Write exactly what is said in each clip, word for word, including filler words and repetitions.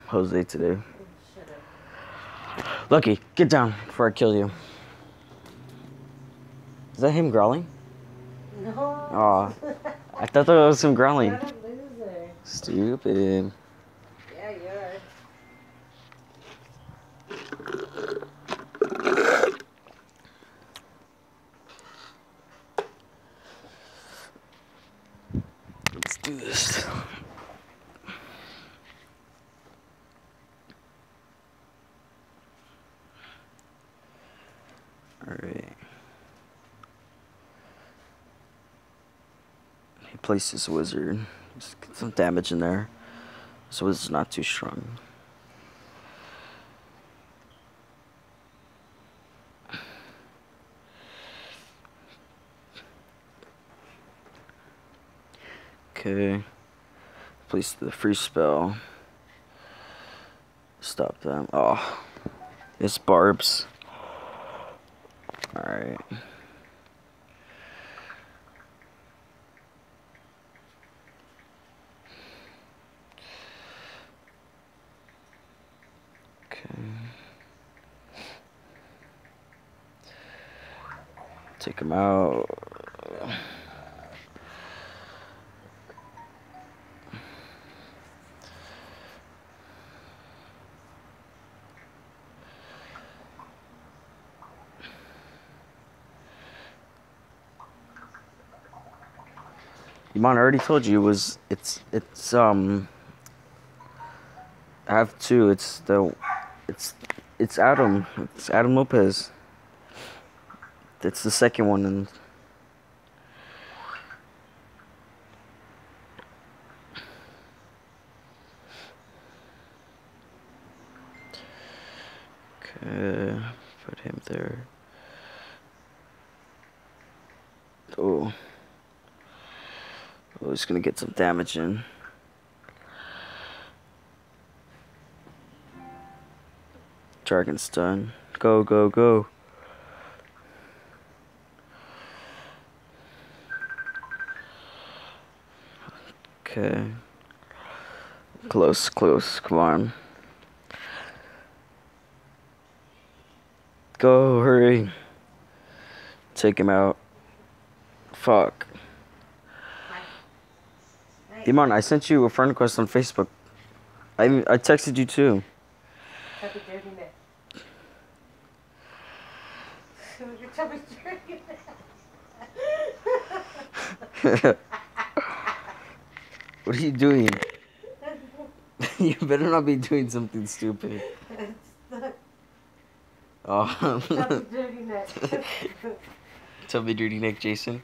Jose today. Lucky, get down before I kill you. Is that him growling? No. Aw. I thought that was him growling. What a loser. Stupid. Yeah, you are. Let's do this. Alright. He placed his wizard. Just get some damage in there. So it's not too strong. Okay. Place the free spell. Stop them. Oh. It's barbs. Alright. Okay. Take him out. Iman, I already told you it was it's it's um I have two. It's the it's it's Adam. It's Adam Lopez. It's the second one and okay, put him there. Oh. Oh, he's gonna get some damage in. Dragon stun. Go, go, go. Okay. Close, close. Come on. Go, hurry. Take him out. Fuck. Iman, I sent you a friend request on Facebook. I I texted you too. Chubby dirty neck. Your chubby dirty neck. What are you doing? You better not be doing something stupid. Oh. Chubby dirty neck. Chubby dirty neck, Jason.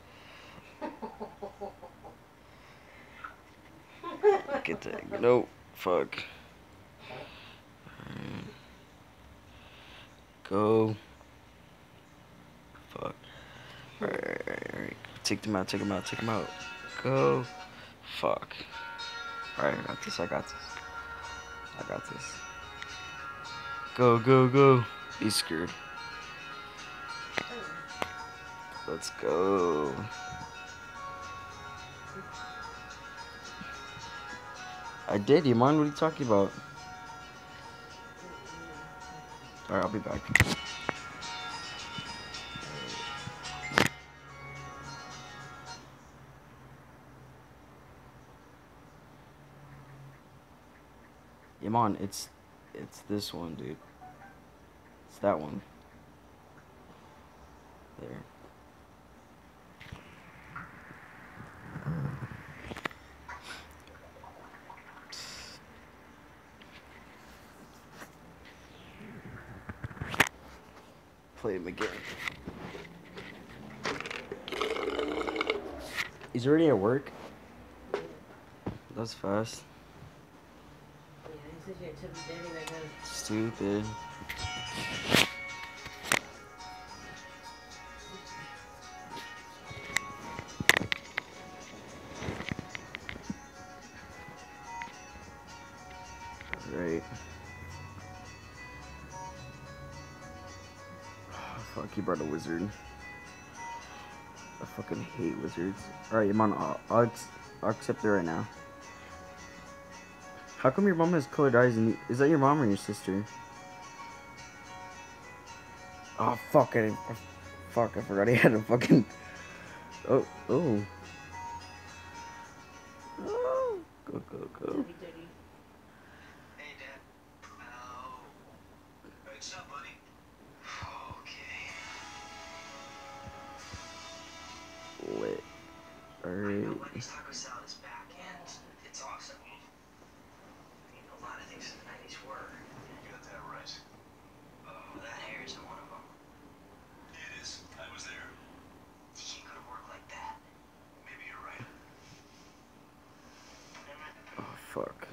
Get that. No. Fuck. Right. Go. Fuck. Alright, alright, alright. Take them out, take them out, take them out. Go. Fuck. Alright, I got this, I got this. I got this. Go, go, go. He's screwed. Let's go. I did, you mind? What are you talking about? Alright, I'll be back. Yaman, it's it's this one, dude. It's that one. There. Play him again. He's already at work. That's fast. Yeah, he says you're chubby dirty neck. Stupid. Right. Fuck, he brought a wizard. I fucking hate wizards. Alright, Yaman, I'll, I'll, I'll accept it right now. How come your mom has colored eyes? And is that your mom or your sister? Oh fuck! I didn't, fuck! I forgot he had a fucking. Oh oh. Oh, go go go. Dirty, dirty. Hey, Dad. Oh. What's up, buddy? Okay. Wait. I know Alright. Wendy's taco salad is back, and it's awesome. I mean, a lot of things in the nineties were. You got that right. Oh, that hair isn't one of them. It is. I was there. You could have worked like that. Maybe you're right. Oh fuck.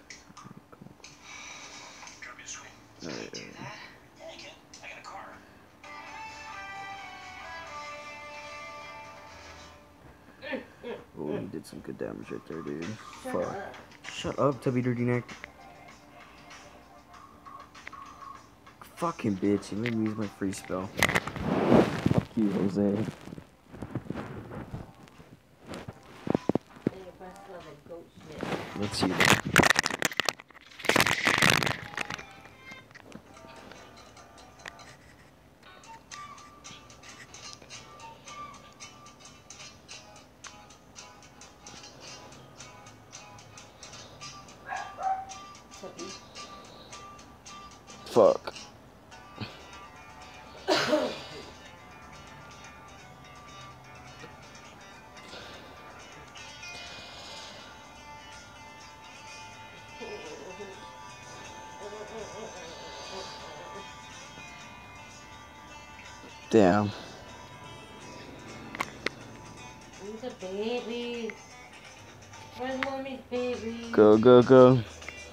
Drop you a screen. Alright. Can you do that? Yeah, you can. I got a car. Oh, he did some good damage right there, dude. Shut Fuck. up. Shut up, Tubby Dirty Neck. Fucking bitch, you made me use my free spell. Fuck you, Jose. And your breath smells like goat shit. Let's see that. Puppy. Fuck. Damn. He's a baby. Where's mommy's baby? Go, go, go.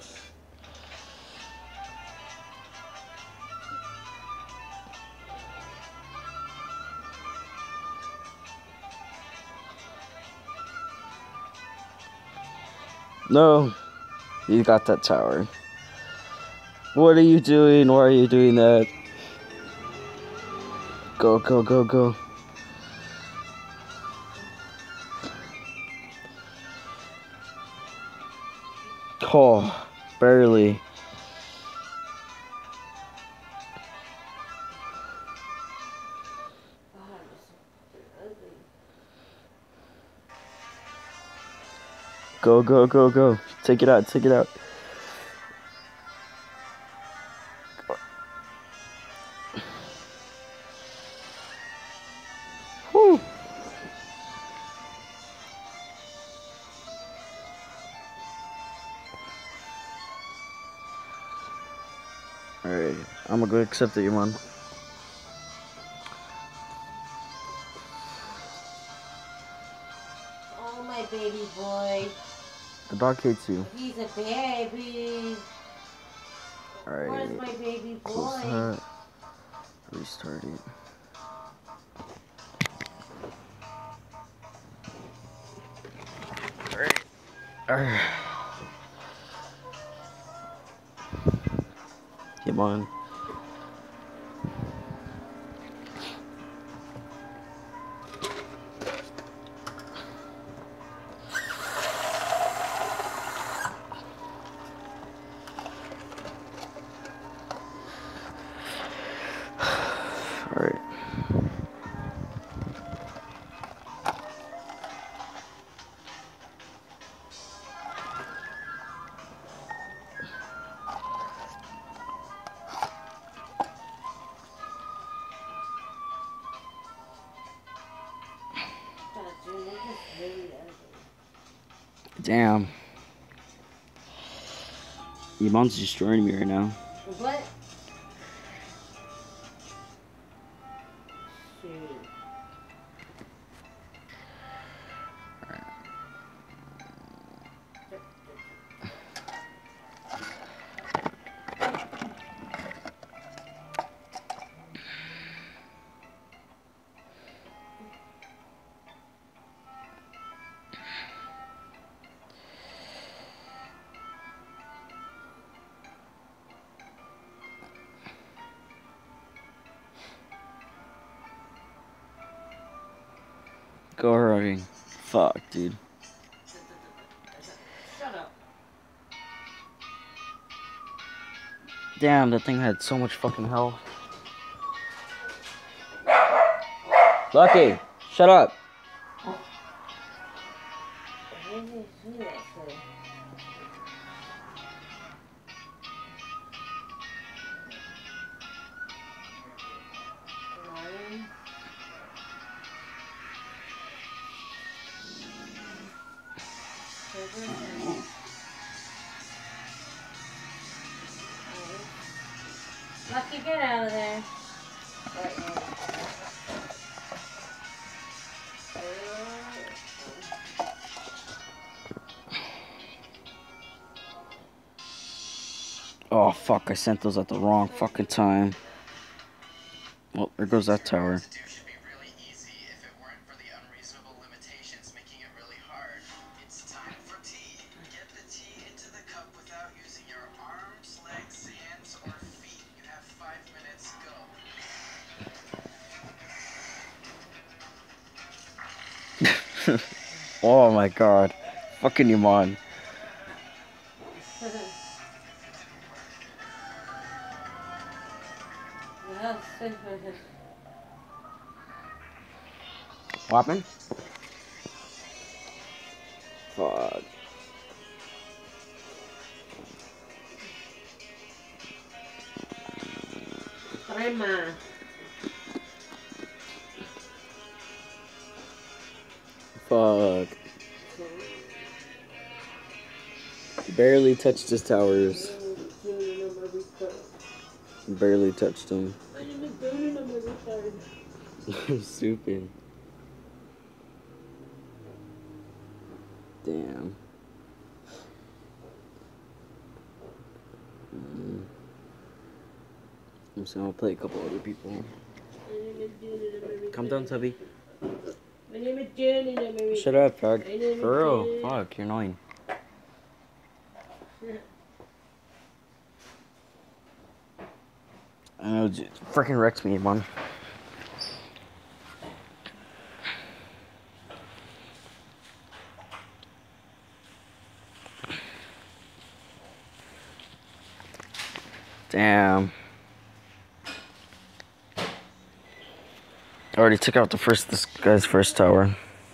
No. You got that tower. What are you doing? Why are you doing that? Go, go, go, go. Oh, barely. God, you're so ugly. Go, go, go, go. Take it out, take it out. Whew. Alright, I'm gonna go accept it, Iman. Oh, my baby boy. The dog hates you. He's a baby. Where's Alright, my baby close boy? that. Restart it. Alright. Alright. Come on. Alright. God, dude, they're just really ugly. Damn. Iman's destroying me right now. What? Shoot. Go running. Fuck, dude. Shut up. Damn, that thing had so much fucking health. Lucky, shut up. Why did they do that for? Lion? Cobra? Lucky, get out of there. Right now. Oh fuck, I sent those at the wrong fucking time. Well, there goes that tower. To do should be really easy if it weren't for the unreasonable limitations making it really hard. It's time for tea. Get the tea into the cup without using your arms, legs, hands, or feet. You have five minutes. Go. Oh my god. Fucking Iman. What happened? Fuck. Crema. Fuck. Barely touched his towers. Barely touched them. Stupid. Damn. Mm. I'm just gonna play a couple other people. Calm down, Tubby. My name is Jen and I'm a Shut up, dog. My name is For real. Jen. Fuck, you're annoying. I know, it freaking wrecks me, man. Damn. I already took out the first, this guy's first tower.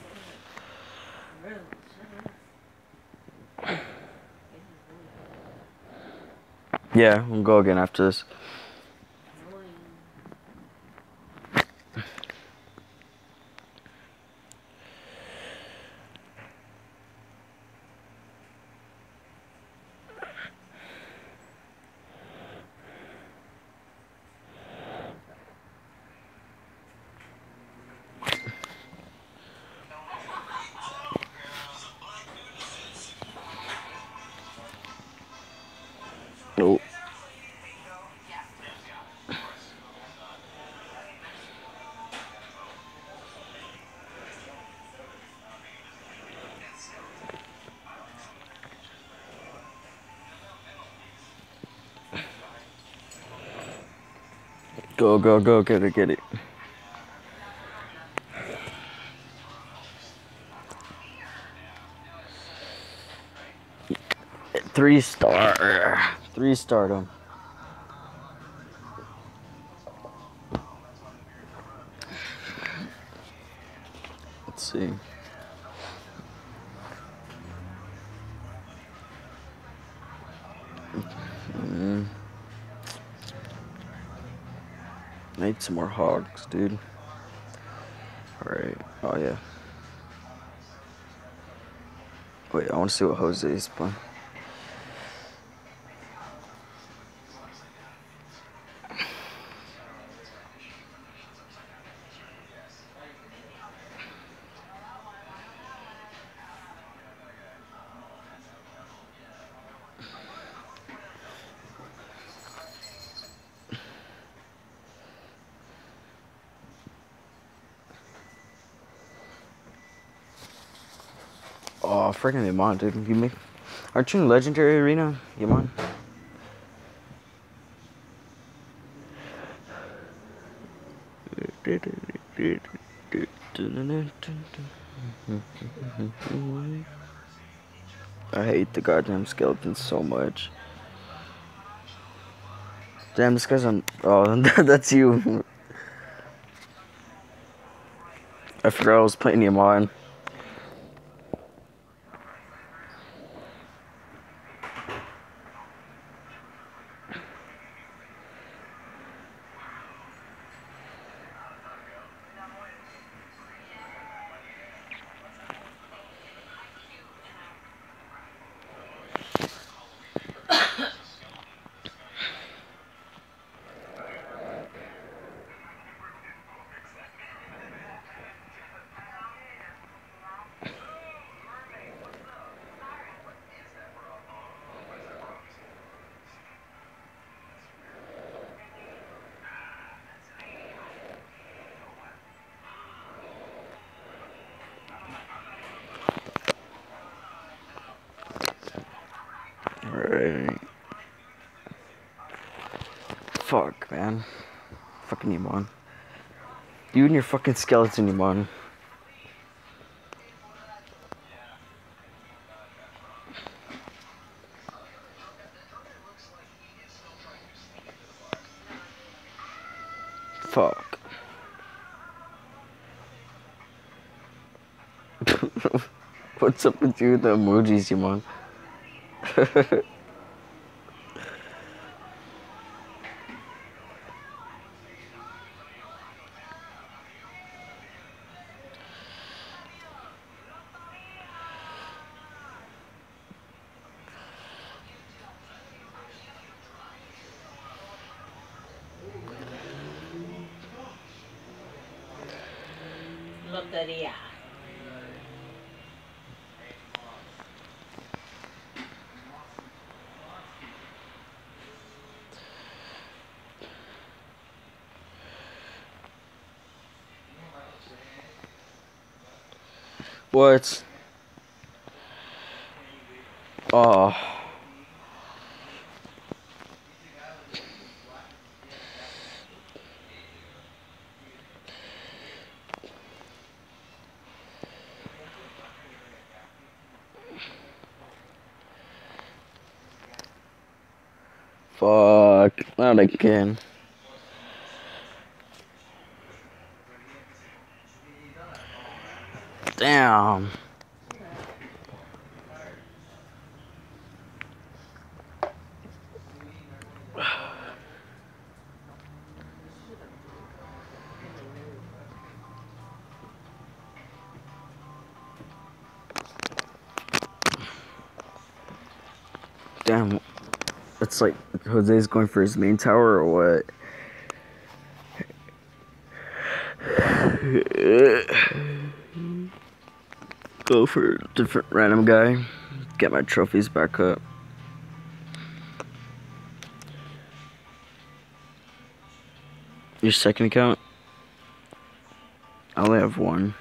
Yeah, we'll go again after this. Nope. Go, go, go, get it, get it. Three star. Three stardom. Let's see. Mm. I need some more hogs, dude. Alright. Oh, yeah. Wait, I want to see what Jose's playing. Oh, freaking Iman, dude. You make, aren't you in Legendary Arena, Iman? I hate the goddamn skeletons so much. Damn, this guy's on. Oh, that's you. I forgot I was playing you mine. Alright. Fuck, man. Fucking Iman. You and your fucking skeleton, Iman. Fuck. What's up with you and the emojis, Iman? Lotería. What? Oh. Fuck. Not again. Damn. Damn. It's like Jose's going for his main tower or what? Go for a different random guy. Get my trophies back up. Your second account? I only have one.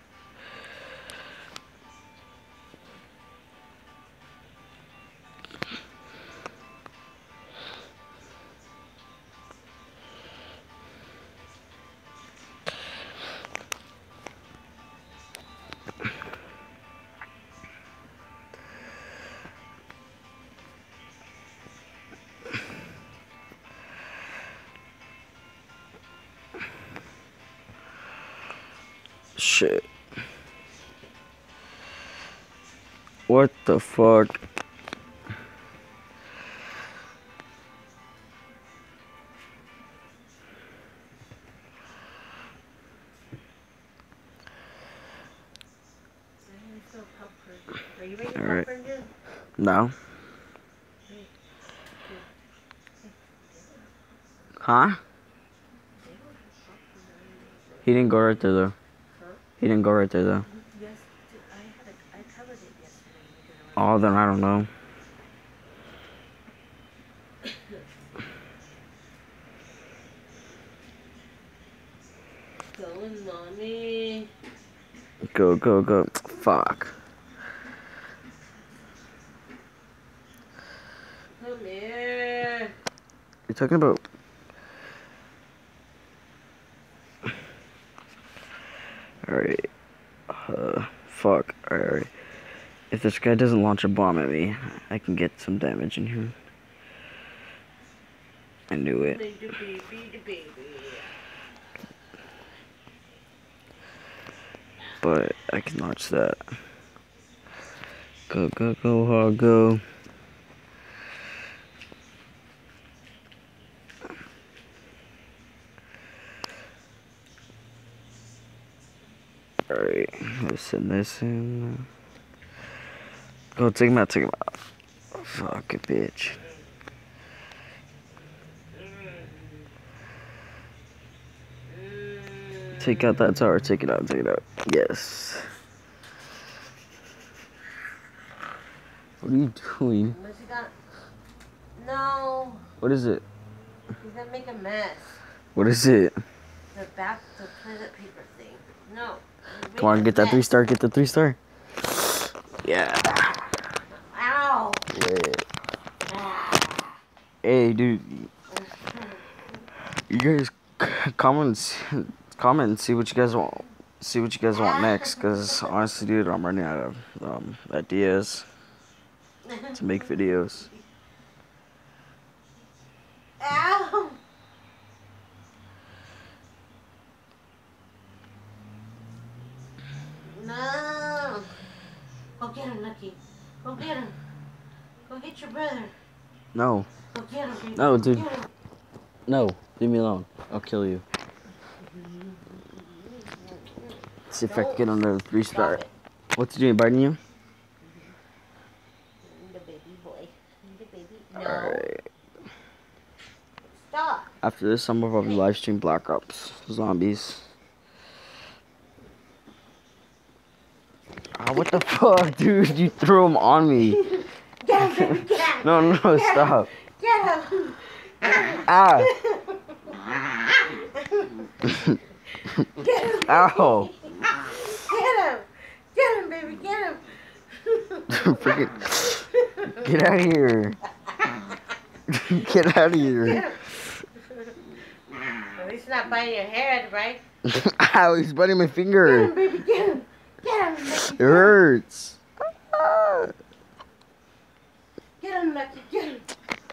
Shit. What the fuck? Alright. No. Huh? He didn't go right there though. He didn't go right there though. Oh, then I don't know. Going, mommy. Go, go, go. Fuck. Come here. You're talking about... Alright. Uh, fuck. Alright, alright. If this guy doesn't launch a bomb at me, I can get some damage in here. I knew it. The baby, the baby. But I can launch that. Go, go, go, hog, go. Alright, let's send this in. Go, take him out, take him out. Fuck a bitch. Take out that tower, take it out, take it out. Yes. What are you doing? What's he got? No. What is it? He's gonna make a mess. What is it? The back, the toilet paper thing. No. Come on, get that three star, get the three star. Yeah. Ow. Yeah. Hey, dude. You guys comment, comment and see what you guys want. See what you guys want next. Cause honestly, dude, I'm running out of um, ideas to make videos. Ow. No. Go get him, Lucky. Go get him. Go get your brother. No. Go get him, baby. No, Go dude. get him. No. Leave me alone. I'll kill you. See if I can get under the three star. Stop it. What's he doing? Biting you? The baby boy. The baby. No. Alright. Stop. After this, I'm gonna probably live stream Black Ops Zombies. Ah, what the fuck, dude? You threw him on me. Get him, baby. Get him. No, no, no, Get stop. Him. Get him. Ah. Get him. Ow. Get him. Get him, baby. Get him. Freaking. Get out of here. Get out of here. Get him. At least not biting your head, right? Ow, he's biting my Get finger. him, baby. Get him. Get him, Lucky. It hurts. Get him, Lucky. Get him.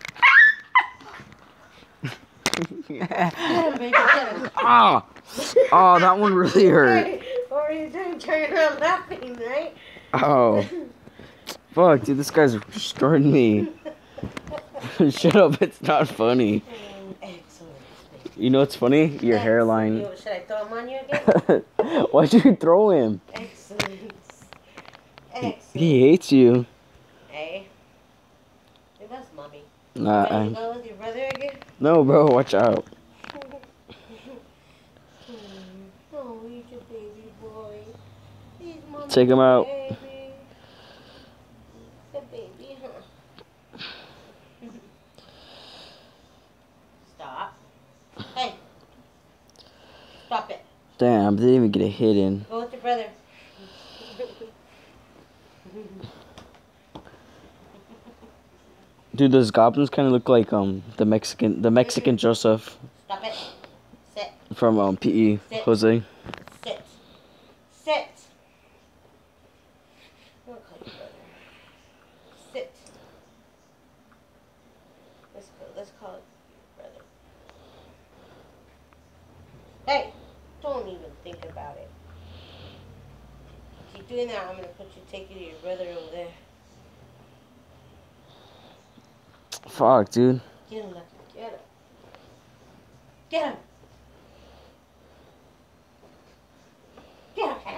Get him, baby. Get him. Ah. Oh, that one really hurt. Hey, what were you doing? Turning around laughing, right? Oh. Fuck, dude, this guy's destroying me. Shut up, it's not funny. Excellent. You know what's funny? Your Excellent. hairline. You- Should I throw him on you again? Why'd you throw him? Excellent. Excellent. He hates you. Hey. It was mommy. Nah, Ready to I, go with your brother again? no, bro, watch out. Oh, he's a baby boy. He's mommy's Take him out. baby. The baby, huh? Stop. Hey. Stop it. Damn, they didn't even get a hit in. Go with your brother. Dude, those goblins kind of look like um the Mexican the Mexican Joseph Stop it. Sit. from um P E Sit. Jose. Sit. Sit. I'm gonna call you brother. Sit. Let's go. Let's call it brother. Hey, don't even think about it. Keep doing that. I'm gonna put you, take you to your brother over there. Fuck, dude. Get him, Lucky. Get him. Get him. Get him.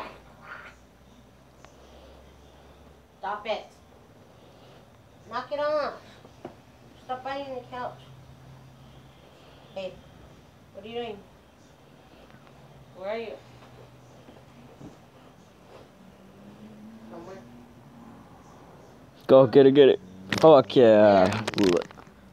Stop it. Knock it off. Stop biting the couch. Hey, what are you doing? Where are you? Somewhere. Go get it, get it. Fuck yeah. Because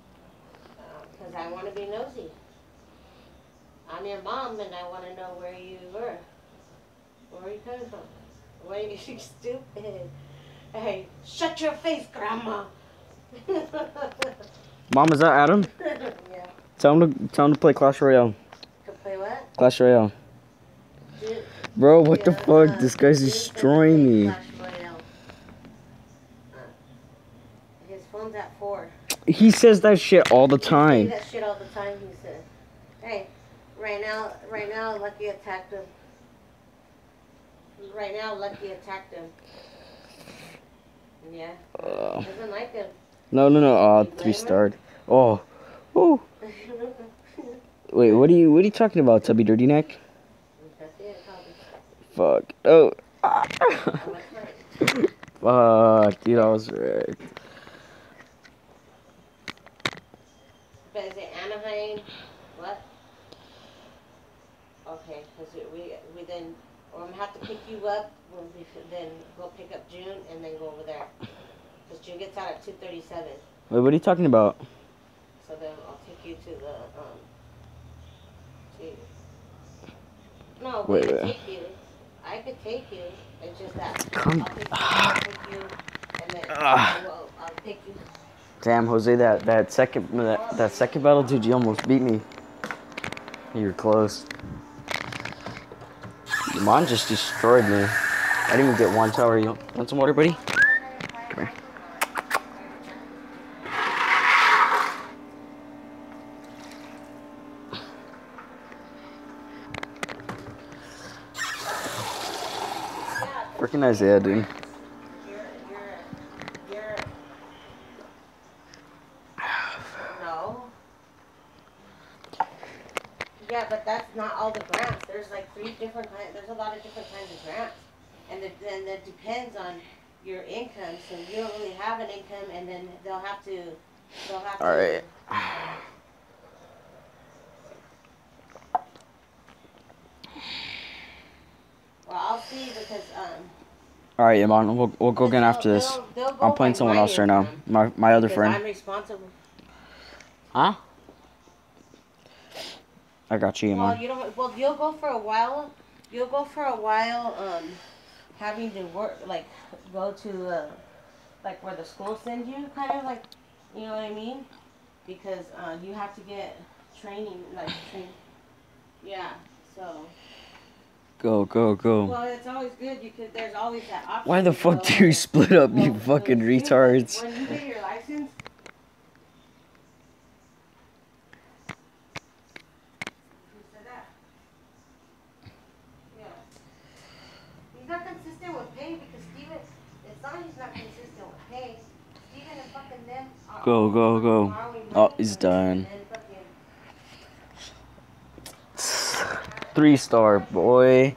I want to be nosy. I'm your mom and I want to know where you were. Where are you coming from? Why are you stupid? Hey, shut your face, Grandma. Mom, is that Adam? Yeah. Tell him to tell him to play Clash Royale. To play what? Clash Royale. Dude, Bro, what the yeah, fuck? This guy's dude, destroying play me. Clash Royale. Uh, His phone's at four. He says that shit all the You say time. that shit all the one time he said, "Hey, right now, right now, Lucky attacked him. Right now, Lucky attacked him." Yeah. Uh, Doesn't like him. no, no, no. Uh, You blame three her? starred. Oh, oh. Wait, what are you? What are you talking about, Tubby Dirty Neck? That's it, probably. Fuck. Oh. Ah. How much time? Fuck, dude, I was right. But is it Anaheim? What? Okay, because we we then or I'm gonna have to pick you up. We'll be, then go pick up June and then go over there. Because June gets out at two thirty-seven. Wait, what are you talking about? So then I'll take you to the um. To, no, we Wait, could wait. take you. I could take you. It's just that Come. I'll take you, I'll take you, and then Ah. well, I'll take you. Damn, Jose, that that second that, that second battle, dude, you almost beat me. You were close. Your mom just destroyed me. I didn't even get one tower. You want some water, buddy? Come here. Freaking Isaiah, dude. You're, you're, you're. No. Yeah, but that's not all the grants. There's like three different kinds. There's a lot of different kinds of grants, and the, and that depends on your income. So you don't really have an income, and then they'll have to. They'll have All to. right. Well, I'll see because um. All right, Iman, we'll we'll go again they'll- after this. they'll- they'll go I'm playing by someone my else right now. income, My my other because friend. I'm responsible. Huh? I got you, Well, Iman. you don't. Well, you'll go for a while. You'll go for a while. Um, having to work, like, go to, uh, like where the school sends you, kind of like, you know what I mean? Because uh, you have to get training, like, train. Yeah. So. Go go go. Well, it's always good. You could. There's always that option. Why the to fuck go do you split up, go you to fucking the school. retards? When you get your license. Who said that? Yeah. He's not consistent with pay because Steven, it's not he's not consistent with pay. Steven and fucking them are Go go go. borrowing Oh, money he's from him done. and then fucking- Three star boy.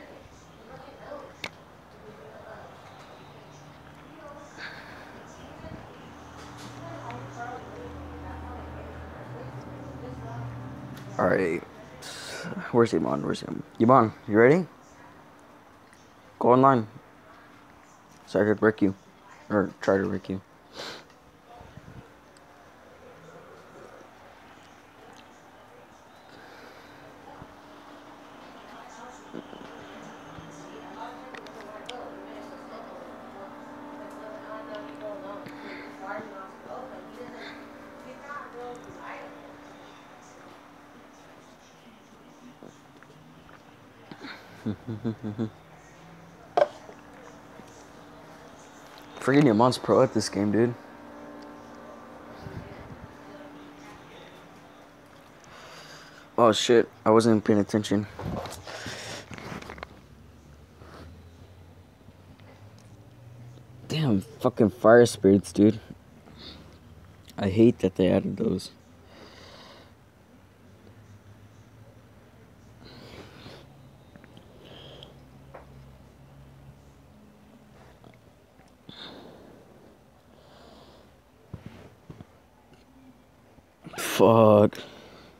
All right. Where's Iman? Where's him? Iman, you ready? Go online. So I could brick you. Or try to brick you. Freaking Iman's pro at this game, dude. Oh shit, I wasn't paying attention. Damn, fucking fire spirits, dude. I hate that they added those. Fuck.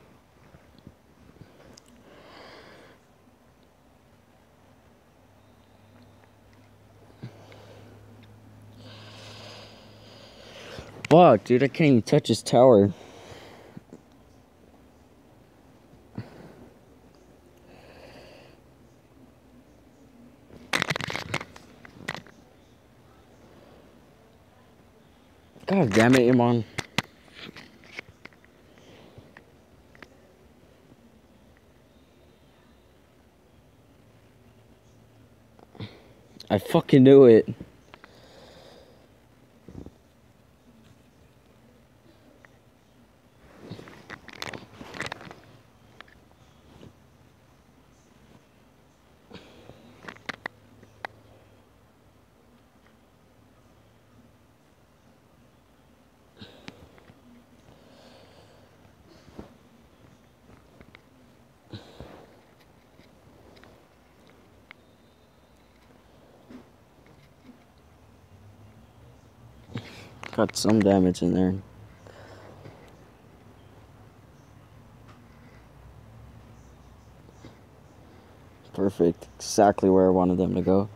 Fuck, dude, I can't even touch his tower. God damn it, Iman. I fucking knew it. Got some damage in there. Perfect. Exactly where I wanted them to go.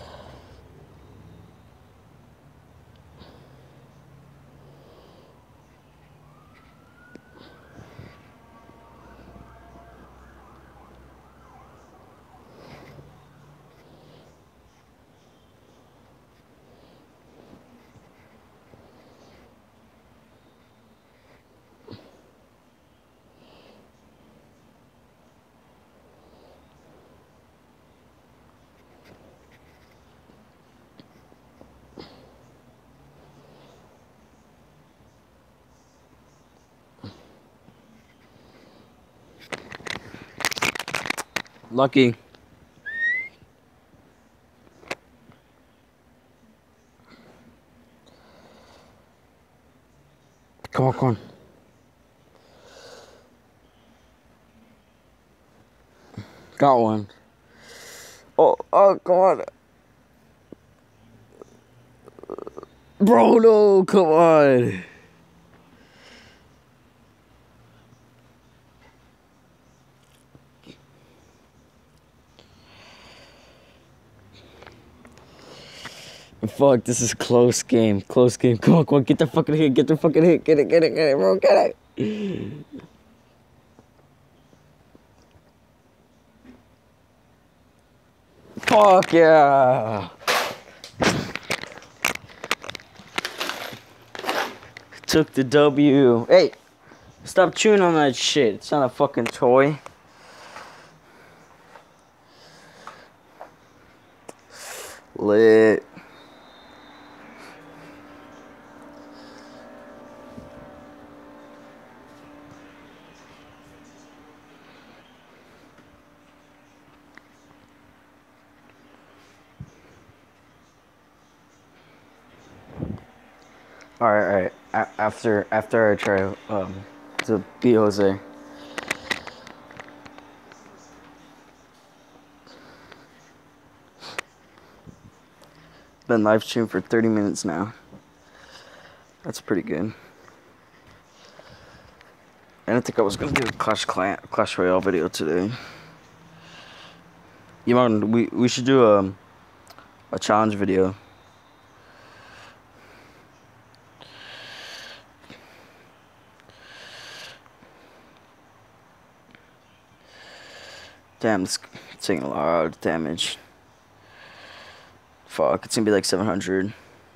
Lucky. Come on, come on. Got one. Oh, oh, come on. Bro, no, come on. Fuck, this is close game. Close game. Come on, come on, get the fucking hit, get the fucking hit, get it, get it, get it, bro, get it. Fuck yeah. Took the W. Hey, stop chewing on that shit. It's not a fucking toy. Lit. All right, all right. A- after after I try um to beat Jose. Been live streaming for thirty minutes now. That's pretty good. I didn't think I was gonna do a Clash Clan Clash Royale video today. You know, we we should do a a challenge video. Damn, it's taking a lot of damage. Fuck, it's gonna be like seven hundred.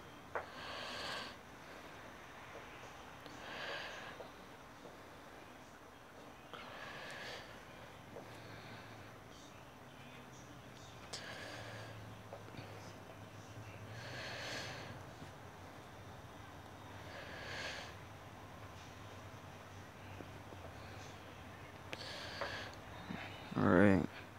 All right.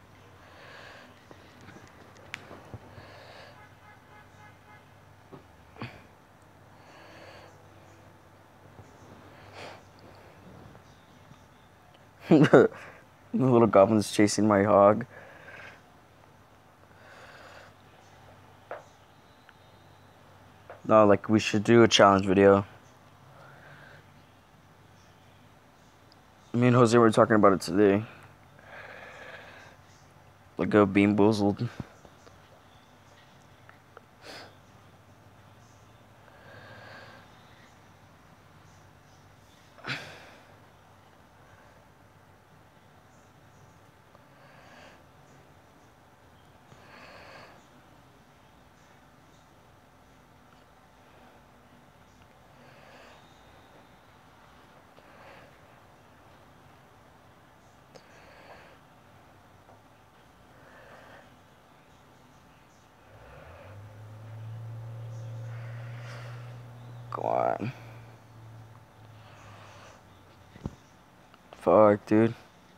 The little goblin's chasing my hog. No, like we should do a challenge video. Me and Jose were talking about it today. Like a Bean Boozled. Go on. Fuck, dude.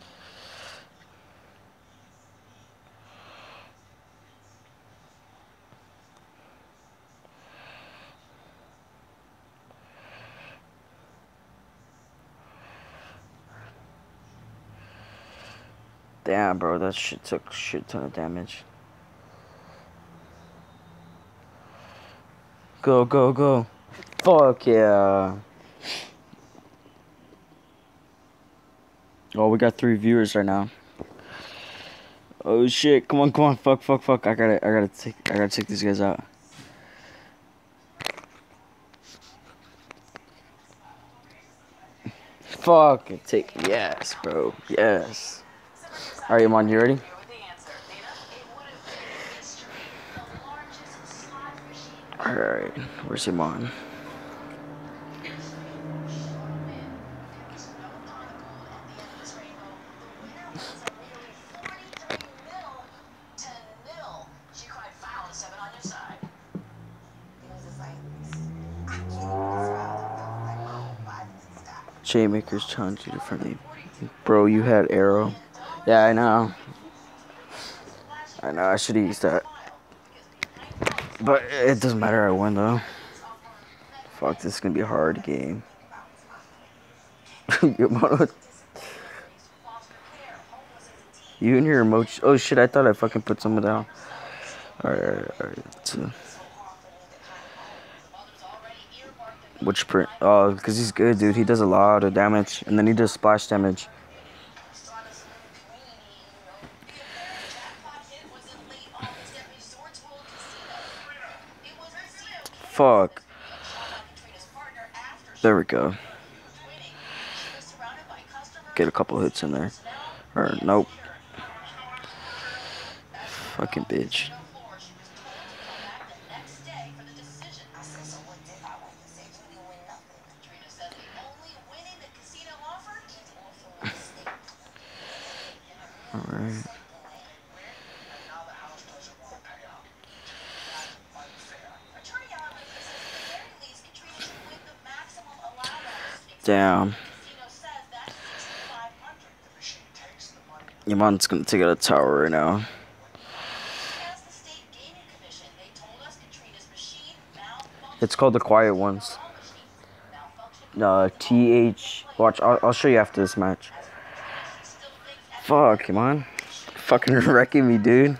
Damn, bro, that shit took a shit ton of damage. Go, go, go. Fuck yeah. Oh, we got three viewers right now. Oh shit! Come on, come on! Fuck, fuck, fuck! I gotta, I gotta take, I gotta take these guys out. Fuck! Take yes, bro. Yes. All right, Iman, you ready? All right. Where's Iman? Chainmakers challenge you to friendly. Bro, you had arrow. Yeah, I know. I know, I should have used that. But it doesn't matter, I won though. Fuck, this is gonna be a hard game. You and your emoji. Oh shit, I thought I fucking put some down. Alright, alright, alright. So. Which print? Oh, because he's good, dude. He does a lot of damage. And then he does splash damage. Fuck. There we go. Get a couple hits in there. Or, nope. Fucking bitch. Alright. Damn. Iman's gonna take out a tower right now. It's called the Quiet Ones. No, T H. Watch, I'll, I'll show you after this match. Fuck, come on. Fucking wrecking me, dude.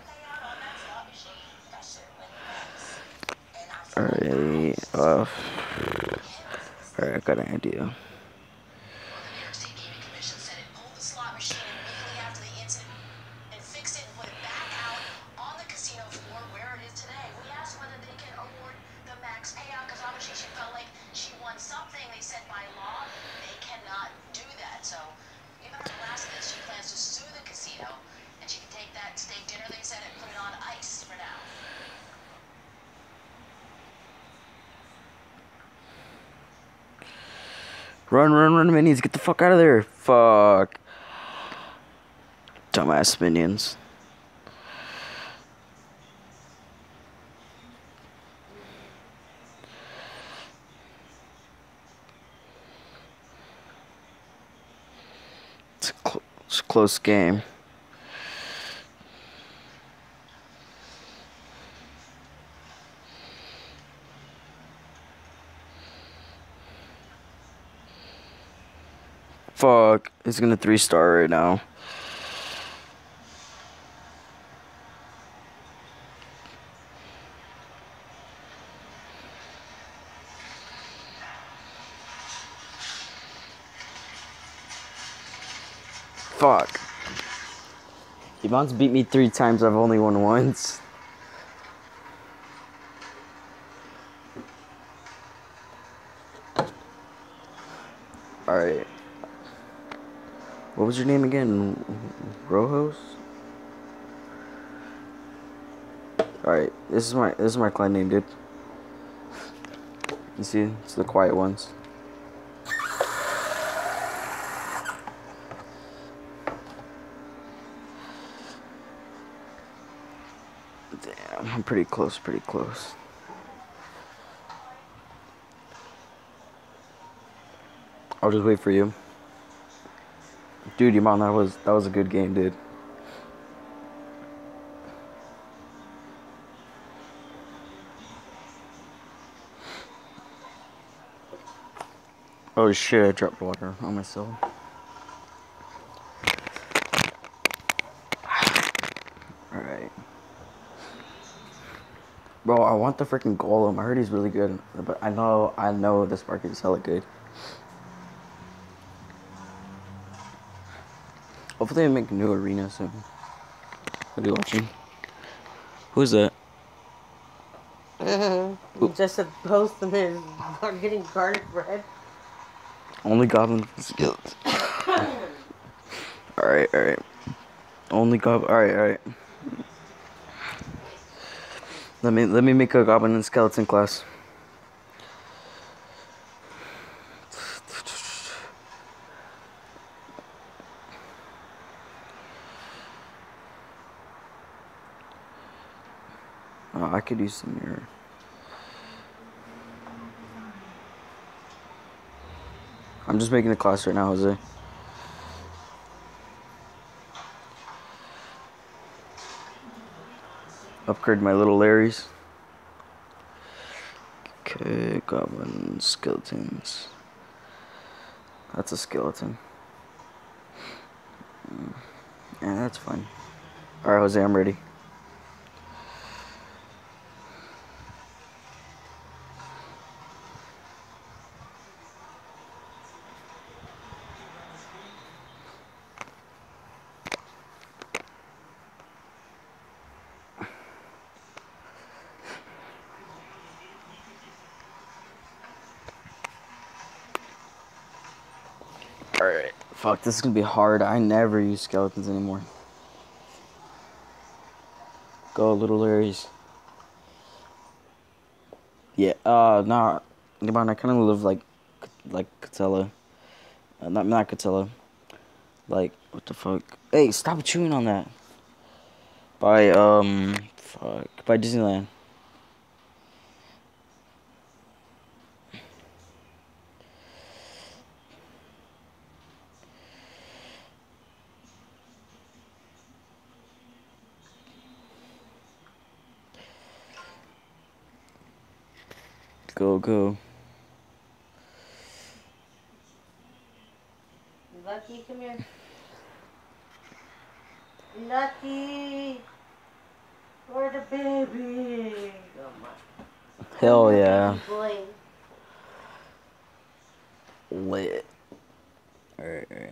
Alright, uh. Alright, I got an idea. Run, run, run, minions. Get the fuck out of there. Fuck. Dumbass minions. It's a, cl it's a close game. Fuck, he's gonna three star right now. Fuck. Iman's beat me three times, I've only won once. Alright. What was your name again? Rojos? Alright, this is my this is my clan name, dude. You see, it's the Quiet Ones. Damn, I'm pretty close, pretty close. I'll just wait for you. Dude, Iman, that was that was a good game, dude. Oh shit, I dropped water on myself. Alright. Bro, I want the freaking Golem. I heard he's really good, but I know, I know this market is hella good. Hopefully, they make a new arena soon. What are you watching? Who's that? Mm-hmm. Just a post and then getting garlic bread. Only goblin skills. Alright, alright. Only goblin. Alright, alright. Let me let me make a goblin and skeleton class. Oh, I could use some mirror. I'm just making a class right now, Jose. Upgrade my little Larrys. Okay, goblin skeletons. That's a skeleton. Mm. Yeah, that's fine. Alright, Jose, I'm ready. Alright. Fuck, this is gonna be hard. I never use skeletons anymore. Go, little Larrys. Yeah, uh, nah. Come on, I kind of live like, like Catella. Uh, not, not Catella. Like, what the fuck? Hey, stop chewing on that. By, um, fuck. By Disneyland. Go, go. Lucky, come here. Lucky. Where's the baby? Oh my. Hell yeah. Baby boy. Lit. Alright, alright.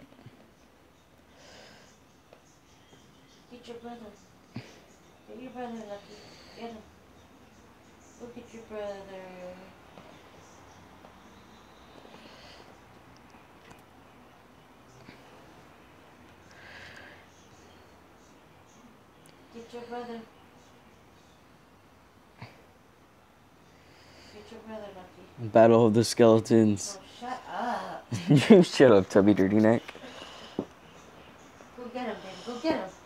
Get your brother. Get your brother, Lucky. Get him. Look at your brother. Get your brother. Get your brother, Lucky. Battle of the Skeletons. Oh, shut up. You shut up, Tubby Dirty Neck. Go get him, baby. Go get him.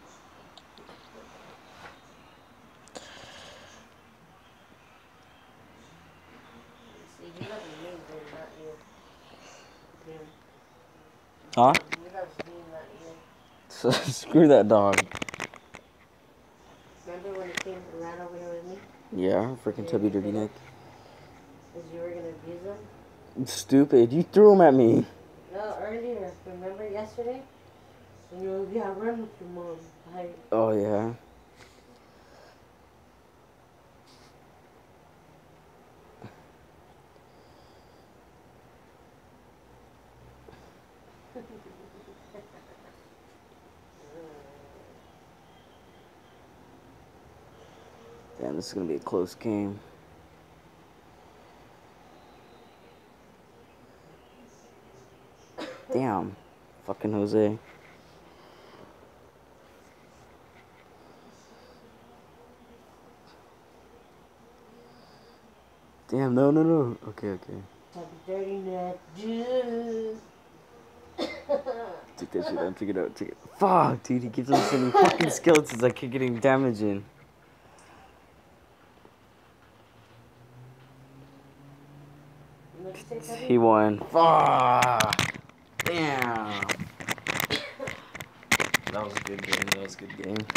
See, he loves me, but not you. Him. Huh? He loves me, not you. So, screw that dog. Remember when he came and ran over here with me? Yeah, freaking Tubby Dirty Neck. Because you were going to abuse him? Stupid. You threw him at me. No, earlier. Remember yesterday? When you were, yeah, run with your mom. I, Oh, yeah. Damn, this is gonna be a close game. Damn. Fucking Jose. Damn, no, no, no. Okay, okay. Tubby Dirty Neck, dude. Take that shit out, take it out, take it. Fuck, dude, he keeps on sending fucking skeletons. I keep getting damage in. He won. Fuck. Damn. That was a good game. That was a good game.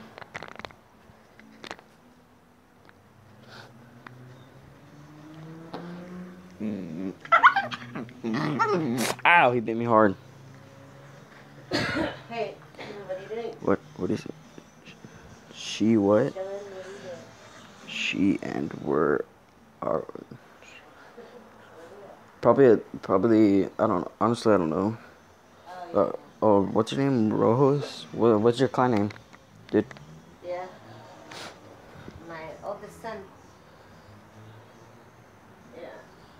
Ow, he bit me hard. Hey, what are you doing? What? What is it? She what? Chillin', what are you doing? she and were are probably probably I don't know. Honestly, I don't know. Oh, Uh, oh, what's your name? Rojos? What, what's your clan name, dude? yeah. Yeah. My oldest son. Yeah.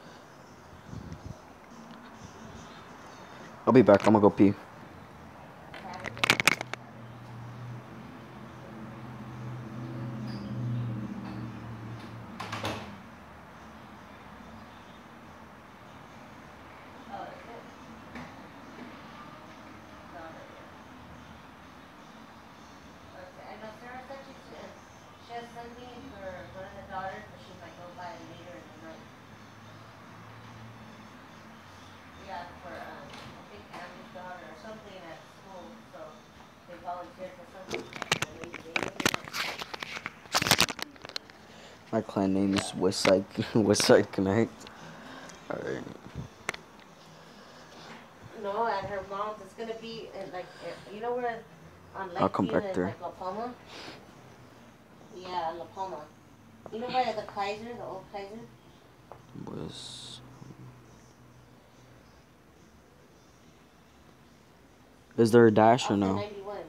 I'll be back. I'm gonna go pee. Oh, is it? No, no, yeah. Okay, I know Sarah said she, she she has sent me for one of the daughters, but she might go by later in the night. Yeah, for, um, I think Andy's daughter or something at school, so they volunteered for something. So they, they really want. My clan name is Westside Westside Connect. Alright. No, at her mom's, it's gonna be in like, eh, you know where, on I'll come Lakeview back and there. like La Palma? Yeah, La Palma. You know by the Kaiser, the old Kaiser? Was Is there a dash or Off the no? ninety-one.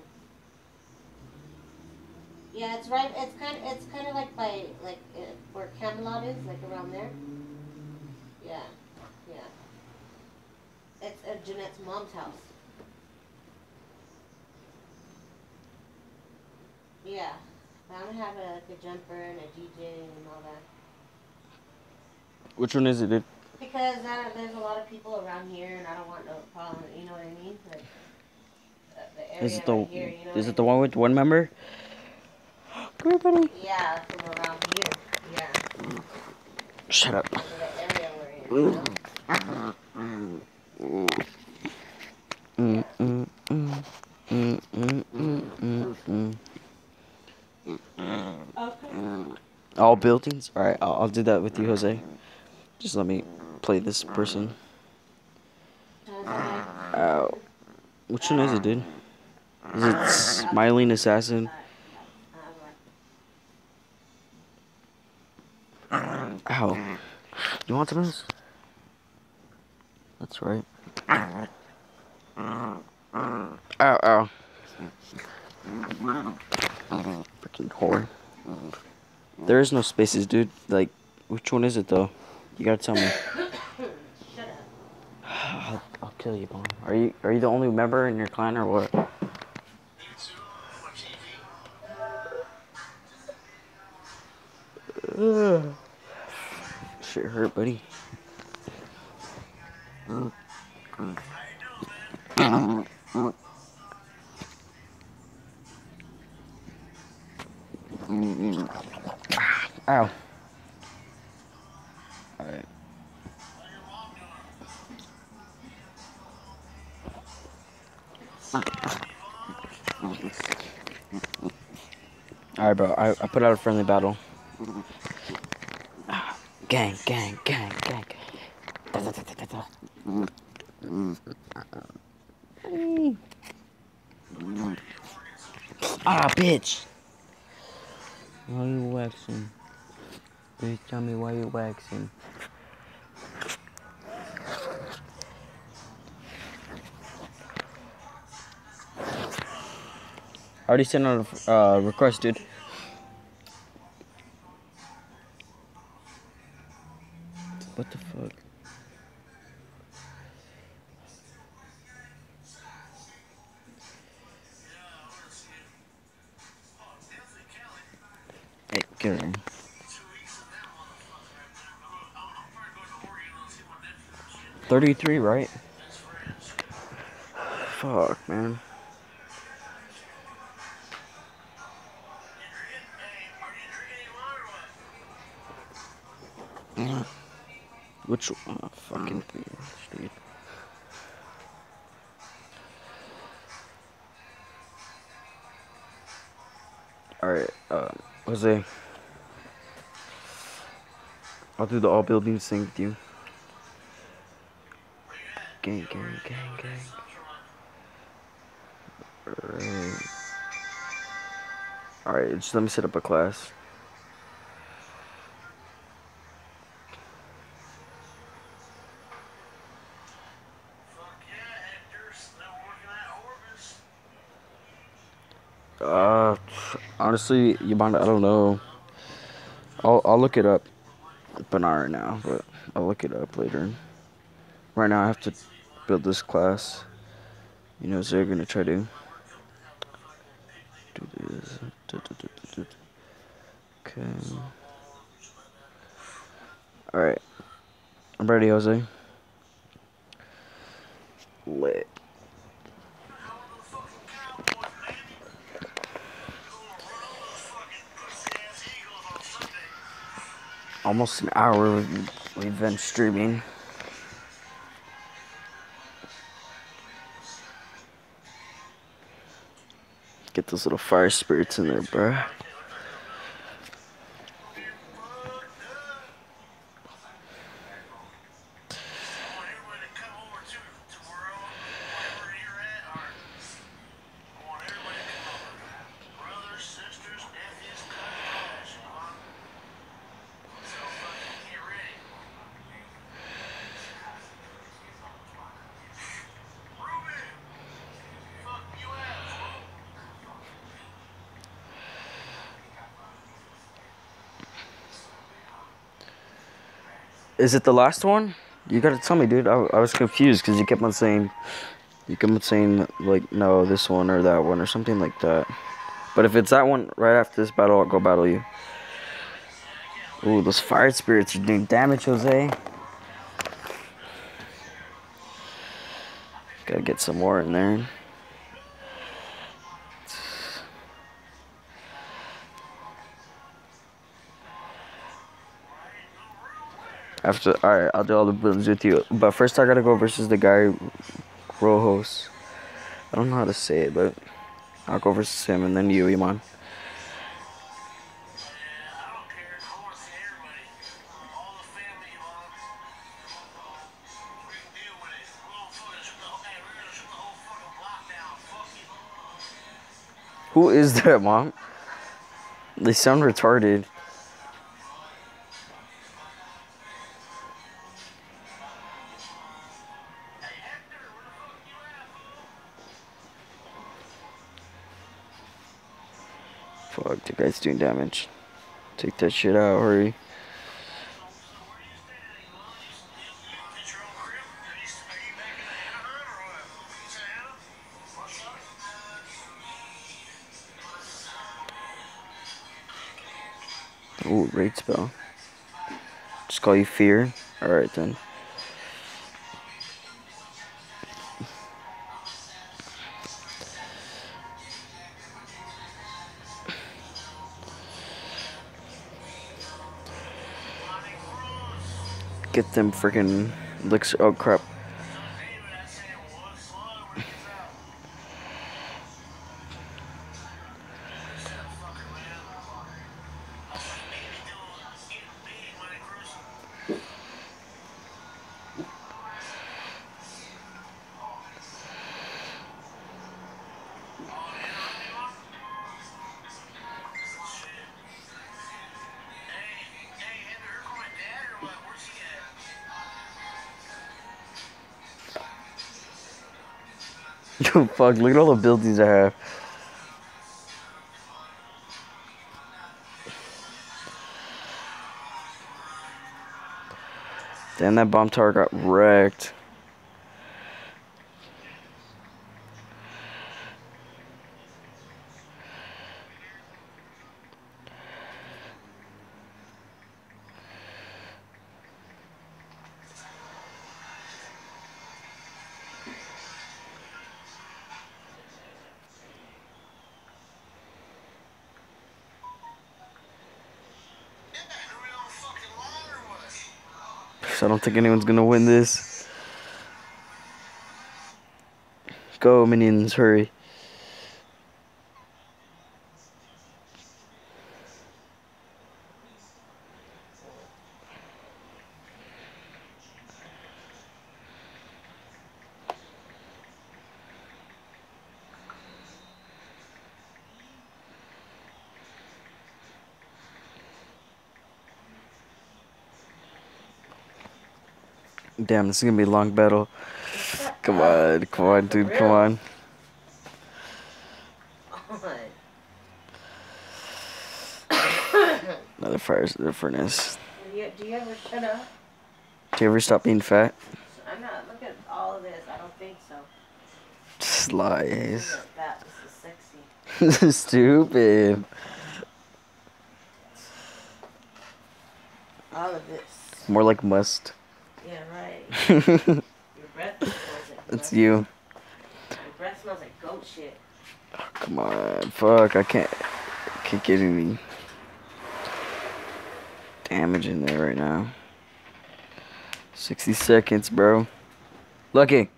Yeah, it's right, it's kind, it's kind of like by, like, uh, where Camelot is, like around there. Yeah, yeah. It's at Jeanette's mom's house. Yeah. I'm gonna have a, like a jumper and a D J and all that. Which one is it, dude? Because I don't, there's a lot of people around here and I don't want no problem, you know what I mean? Like, uh, the area Is it the right here, you know Is what it I the mean? one with one member? Come here, buddy. Yeah, from around here. Yeah. Shut up. Because of the area we're in, you know? Mm, Yeah. mm, mm, mm, mm, mm, mm, mm. Okay. All buildings? Alright, I'll, I'll do that with you, Jose. Just let me play this person. Ow. Which one is it, dude? Is it Smiling Assassin? Ow. You want some of this? That's right. Ow, ow. Freaking whore. There is no spaces, dude. Like, which one is it, though? You gotta tell me. Shut up. I'll, I'll kill you, Bone. Are you Are you the only member in your clan, or what? Ugh. Shit hurt, buddy. Ow. Alright. Alright, bro. I, I put out a friendly battle. Gang, gang, gang, gang. Da, da, da, da, da. Ah, bitch. Why you waxing? Please tell me why you waxing. I already sent out a uh, request, dude. What the fuck? Hey, get her. thirty-three, right? Fuck, man. Which oh, fucking thing, dude. Alright, uh, Jose. I'll do the all buildings thing with you. Gang, gang, gang, gang. Alright. Alright, just let me set up a class. Uh, honestly, you mind? I don't know. I'll I'll look it up, but not right now. But I'll look it up later. Right now, I have to build this class. You know, so they're gonna try to do this. Okay. All right. I'm ready, Jose. Lit. Almost an hour we've, we've been streaming. Get those little fire spirits in there, bruh. Is it the last one? You gotta tell me, dude. I, I was confused because you kept on saying, you kept on saying, like, no, this one or that one or something like that. But if it's that one, right after this battle, I'll go battle you. Ooh, those fire spirits are doing damage, Jose. Gotta get some more in there. After, alright, I'll do all the builds with you. But first I gotta go versus the guy, Rojos. I don't know how to say it, but I'll go versus him and then you, Iman. Who is that, Mom? They sound retarded. Fuck, the guy's doing damage. Take that shit out, hurry. Ooh, raid spell. Just call you Fear? Alright then. Get them freaking licks. Oh crap. Yo, fuck, look at all the buildings I have. Damn, that bomb tower got wrecked. I don't think anyone's gonna win this. Go, minions, hurry. Damn, this is gonna be a long battle. Come on, come on, dude, come on. What? Another fire, another furnace. Do you, do you ever shut up? Do you ever stop being fat? I'm not. Look at all of this. I don't think so. Just Look lies. at that. This is sexy. Stupid. All of this. More like must. Yeah, right. Your breath smells like That's must. you. Your breath smells like goat shit. Oh, come on. Fuck. I can't. I can't get any damage in there right now. sixty seconds, bro. Lucky.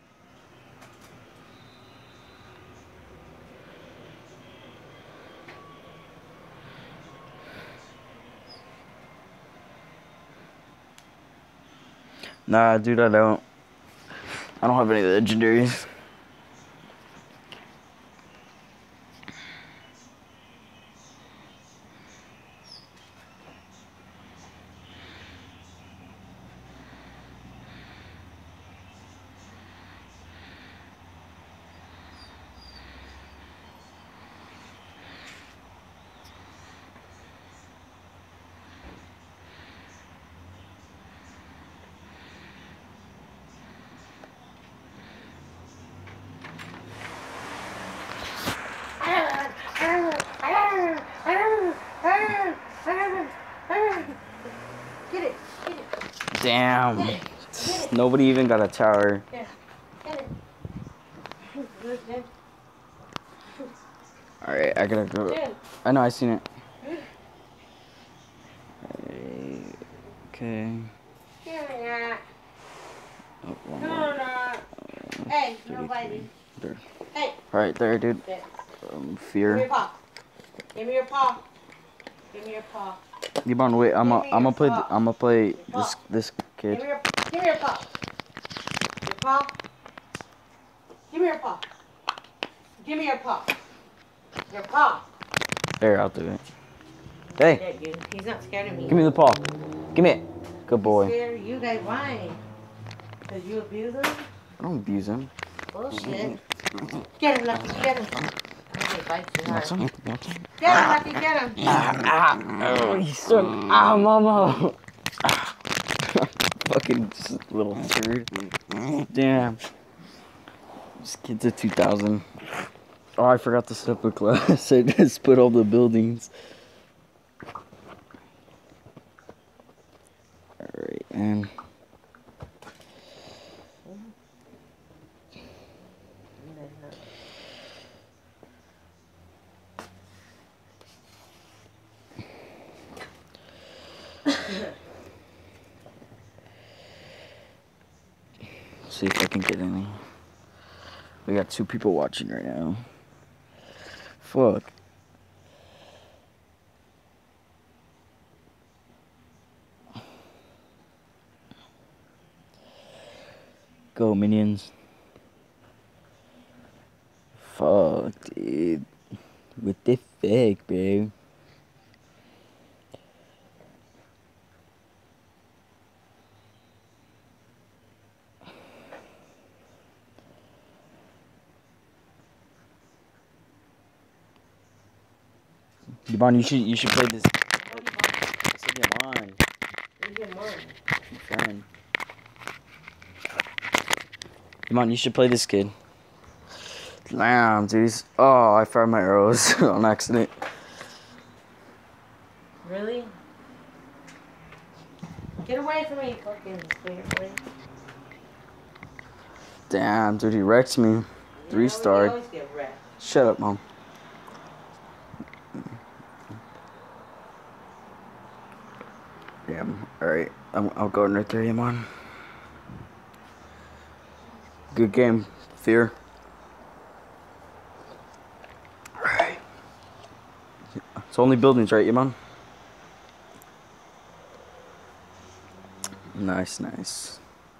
Nah, dude, I don't. I don't have any legendaries. Get it. Get it. Damn. Get it. Get it. Nobody even got a tower. Yeah. Get it. Good, good. Alright, I gotta go. Good. I know, I seen it. Alright, okay. Give me that. Oh, one No, more. no. Hey, no biting. There. Hey. Alright, there, dude. There. Um, Give me fear. your paw. Give me your paw. Give me your paw. Yvonne, wait, I'm Give a, me I'm your gonna play, paw. I'm gonna play Your this, paw. this Give kid. me your, give me your paw. Your paw. Give me your paw. Give me your paw. Your paw. There, I'll do it. Hey, There, you. He's not scared of me. give me the paw. Give me it. Good boy. Scared of you guys? Why? Because you abuse him? I don't abuse him. Bullshit. Get him, Lucky. Get him. Okay, bites you hard. Want some? Want some? Get him, Lucky. Get him. Ah, ah, oh, he's so, ah, mama. Ah. Fucking just little turd. Damn. This kid's a two thousand. Oh, I forgot to set up a class. I just put all the buildings. Alright, man. See if I can get any. We got two people watching right now. Fuck. Go, minions. Fuck, dude. What the fuck, bro? Yvonne, you should you should play this. I said Yvonne, Where's your mom? my friend. Yvonne, you should play this kid. Damn, dude. he's- Oh, I fired my arrows on accident. Really? Get away from me, you fucking square boy. Damn, dude, he wrecked me. Three You star. always get wrecked. Shut up, mom. Damn. Alright. I'll go in right there, Yvonne. Good game. Fear. Alright. It's only buildings, right, Yvonne? Nice, nice.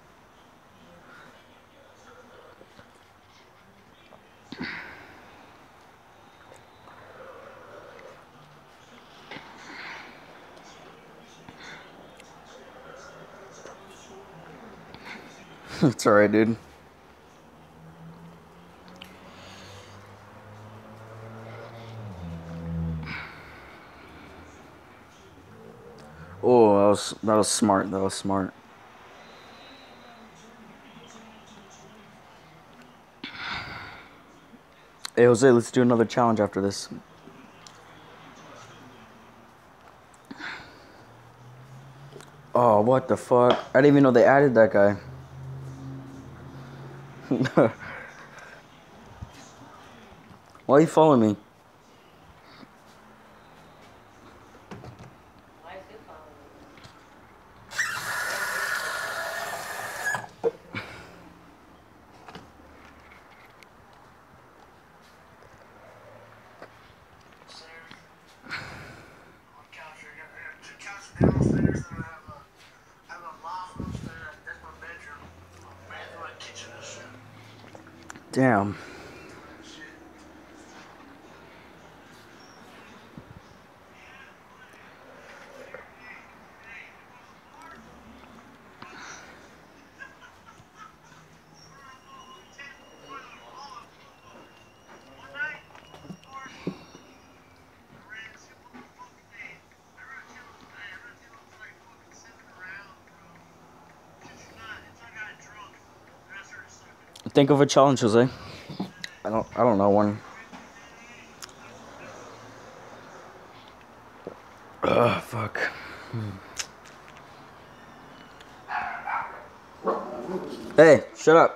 It's alright, dude. was that was smart. That was smart. Hey Jose, let's do another challenge after this. Oh, what the fuck? I didn't even know they added that guy. Why are you following me? Why is he following me? Damn. Think of a challenge, Jose. I don't. I don't know one. Ugh, fuck. Hmm. Hey, shut up.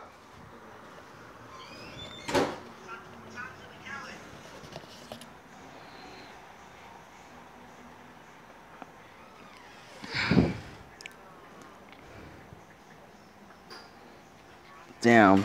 Damn.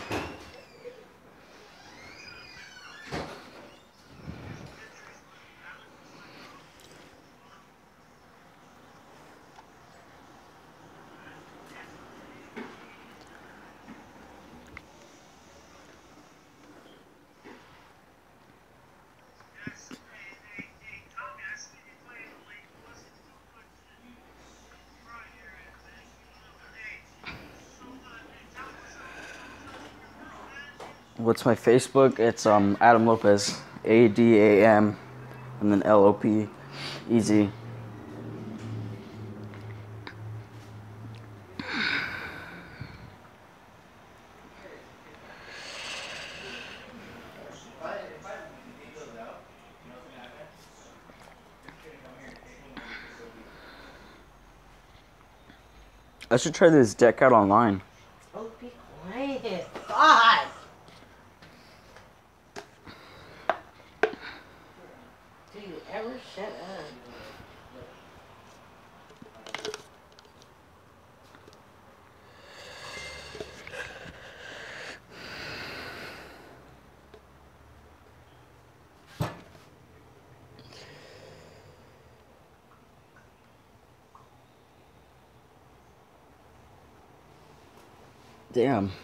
What's my Facebook? It's um Adam Lopez, A D A M, and then L O P, easy. I should try this deck out online. Oh, be quiet. God! Do you ever shut up? Damn.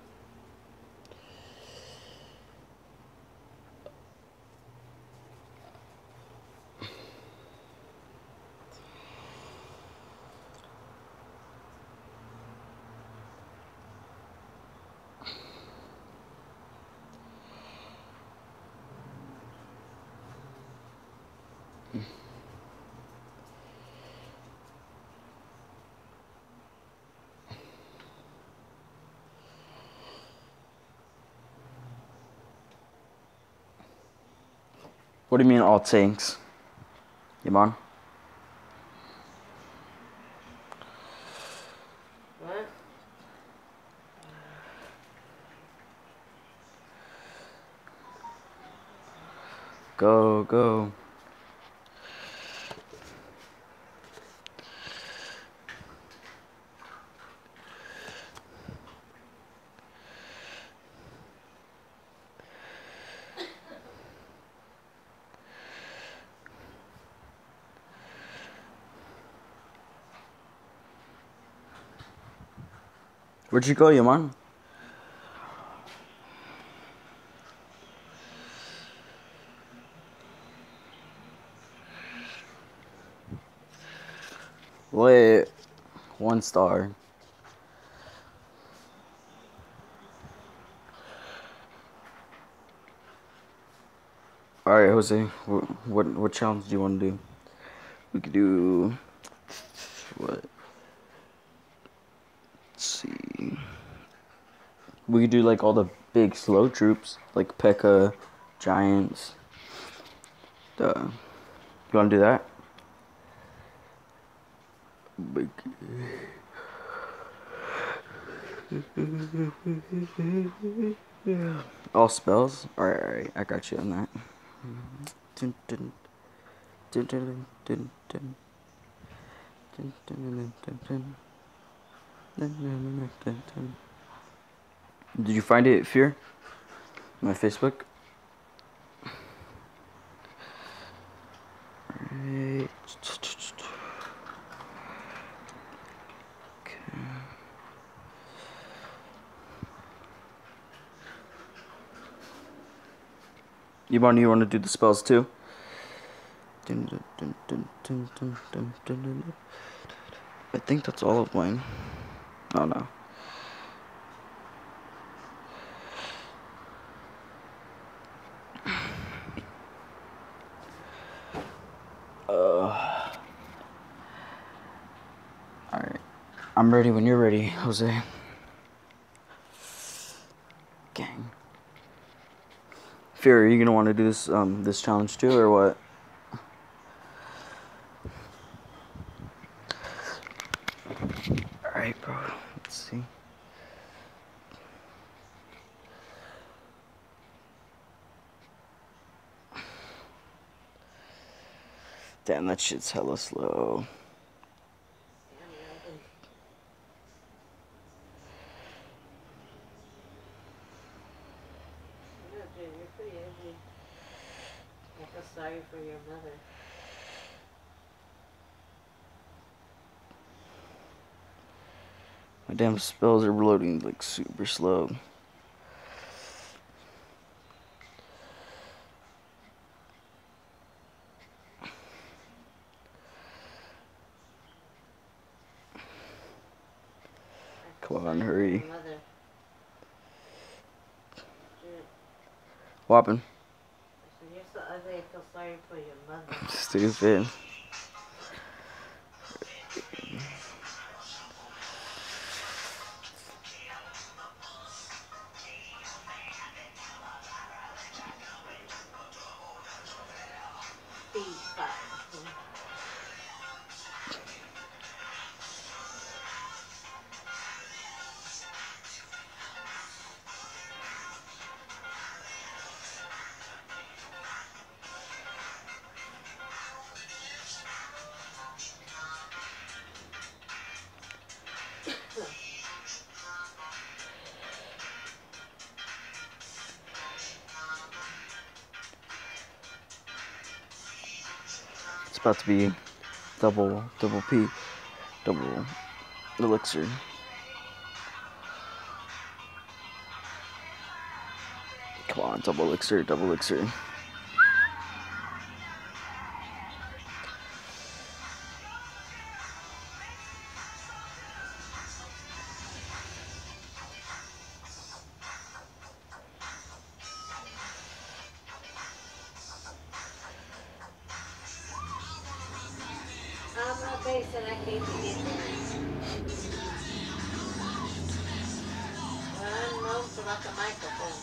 What do you mean all tanks? Yaman? What? Go, go. Where'd you go, Yaman? Wait, one star. All right, Jose. What what, what challenge do you want to do? We could do what? Let's see. We could do like all the big slow troops, like P E K K A, Giants. The, you wanna do that? Big. All spells? Alright, alright, I got you on that. Dun, dun, dun, dun, dun, dun. Dun, dun, dun, dun, dun. Dun, dun, dun, dun. Did you find it, Fear? My Facebook? Alright. Okay. You want you want to do the spells too? Dun, dun, dun, dun, dun, dun, dun, dun, dun. I think that's all of mine. Oh no. Uh. Alright. I'm ready when you're ready, Jose. Gang. Fear, are you gonna want to do this um this challenge too, or what? Alright, bro. Let's see. Damn, that shit's hella slow. Sorry for your mother. My damn spells are loading like super slow. Come on, hurry. What happened? You're so ugly, I feel sorry for your mother. Stupid. It's about to be double, double P, double elixir. Come on, double elixir, double elixir. I'm not basing, I can't get there. Well, I'm most about the microphone.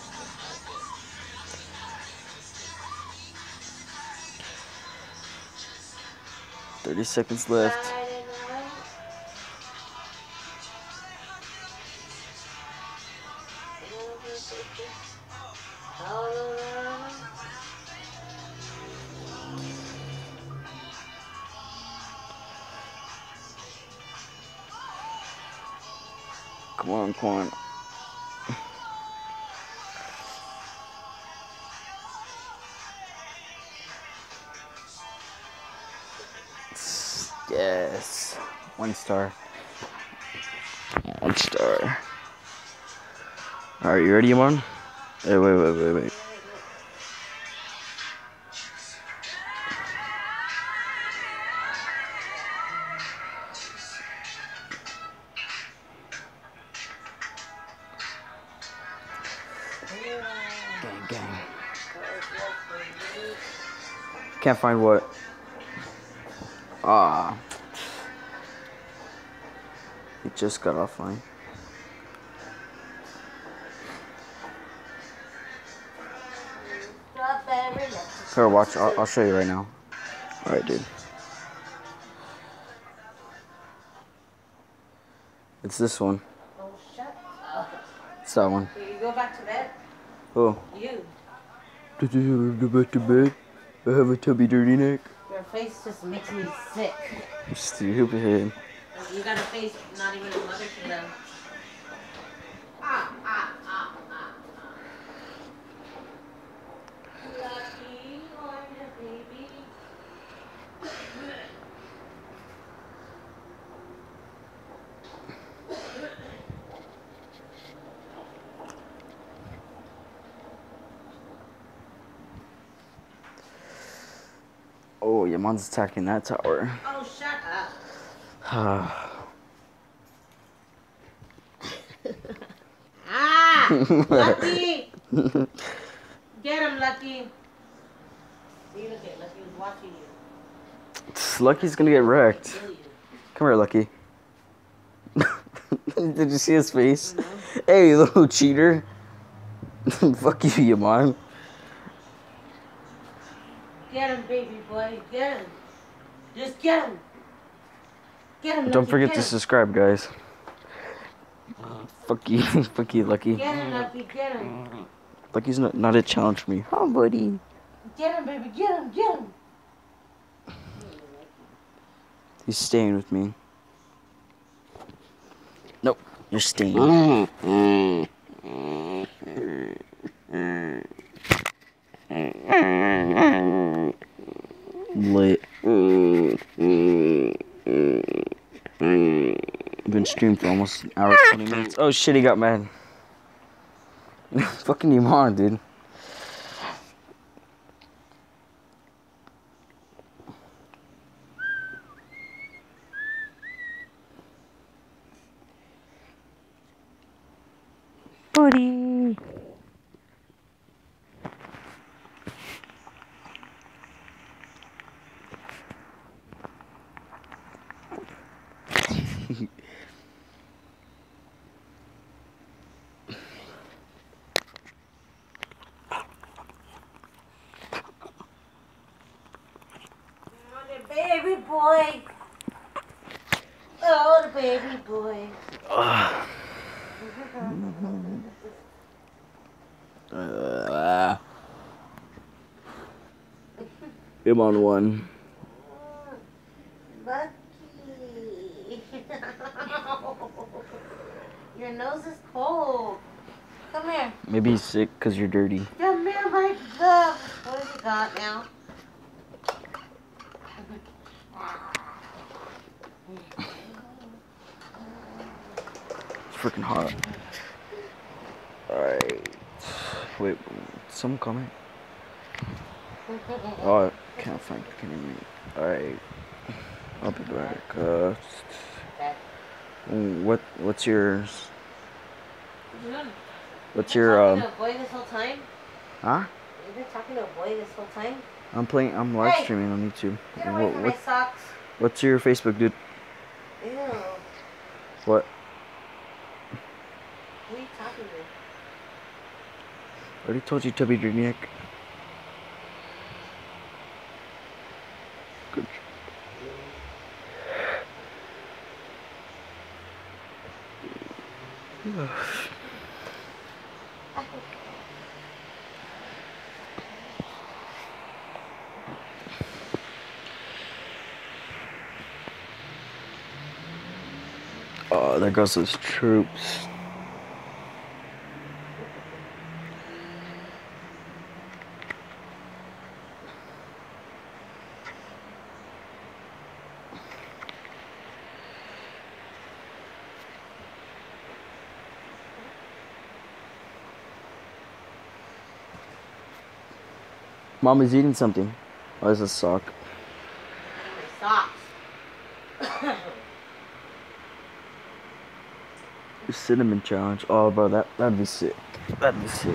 Thirty seconds left. Side and right. All around. Come on, come on. Yes. One star. One star. Alright, you ready, Iman? Hey, wait, wait, wait, wait. Gang, gang. Can't find what? Ah. He just got offline. Strawberry leche. Here, watch. I'll, I'll show you right now. All right, dude. It's this one. Oh, shut up. It's that one. Will you go back to bed? Oh. You. Did you go back to bed? I have a tubby dirty neck. Your face just makes me sick. Stupid. You got a face not even a mother to them. Ah, ah, ah, ah, ah. Lucky on the baby. Oh, your mom's attacking that tower. Oh, shut up. Ah! Lucky! Get him, Lucky. See, look at Lucky was watching you. Lucky's gonna get wrecked. Kill you. Come here, Lucky. Did you see his face? No. Hey, you little cheater. Fuck you, your mom. Get him, baby boy. Get him. Just get him. Get him, Lucky. Don't forget get to him. subscribe, guys. Fuck you. Fuck you, Lucky. Get him, Lucky. Get him. Lucky's not, not a challenge for me. Oh, buddy. Get him, baby. Get him. Get him. He's staying with me. Nope. You're staying. Lit. Been streamed for almost an hour, twenty minutes. Oh shit, he got mad. Fucking you on, dude. Buddy. Baby boy. Oh, the baby boy. Uh, I'm on one. Lucky. Your nose is cold. Come here. Maybe he's sick because you're dirty. Come here, my love. What has he got now? It's freaking hot. Alright. Wait, someone comment? Oh, I can't find can you read? Alright. I'll be back. Uh, what what's your what's your You've um been talking to a boy this whole time? huh? You've been talking to a boy this whole time? I'm playing I'm live Hey! streaming on YouTube. Get away What, from what my socks. what's your Facebook, dude? Ew. What? Who are you talking to? I already told you Tubby Dirty Neck. Good. Oh, there goes those troops. Mom is eating something. Oh, there's a sock. My socks. Cinnamon challenge. Oh, bro, that that'd be sick. That'd be sick.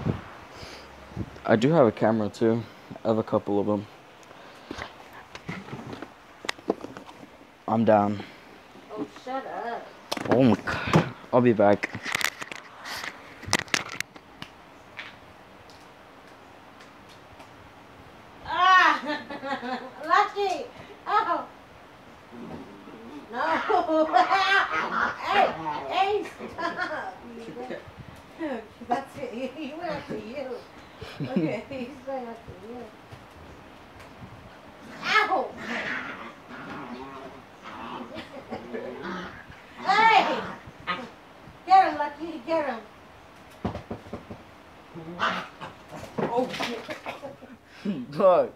I do have a camera too. I have a couple of them. I'm down. Oh, shut up. Oh my god. I'll be back. Ah! Lucky! Oh! No! Hey! Hey! Stop! That's it. He, he went after you. Okay, he's going after you. Ow! Hey! Get him, Lucky. Get him. Oh, shit. Look.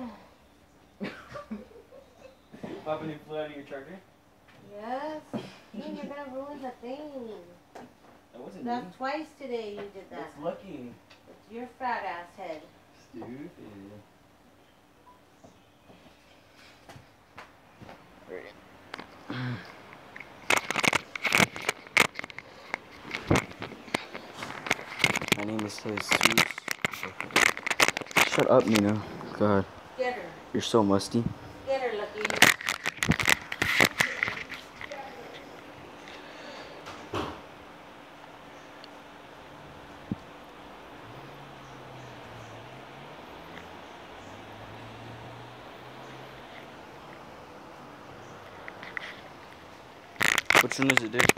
Popping you flew out of your charger? Yes. You're gonna ruin the thing. That wasn't me. That's twice today you did that. That's Lucky. It's your fat ass head. Stupid. My name is Jesus. Shut up, Nina. God. Get her. You're so musty. Get her, Lucky. Which one is it, dude?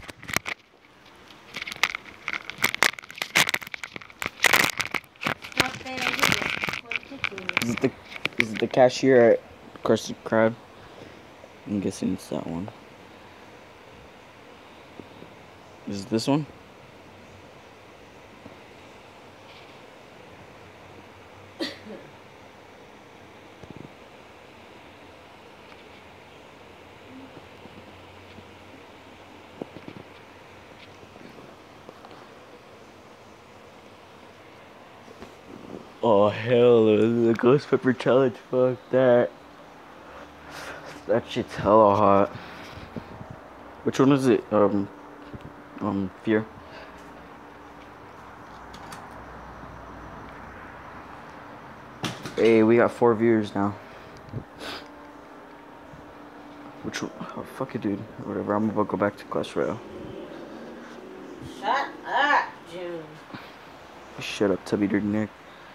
Stop there. Is it the is it the cashier at Krusty Krab? I'm guessing it's that one. Is it this one? Oh hell, the ghost pepper challenge, fuck that. That shit's hella hot. Which one is it? Um, um, Fear. Hey, we got four viewers now. Which one? Oh, fuck it, dude. Whatever, I'm about to go back to Clash Royale. Shut up, June. Shut up, Tubby Dirty Nick.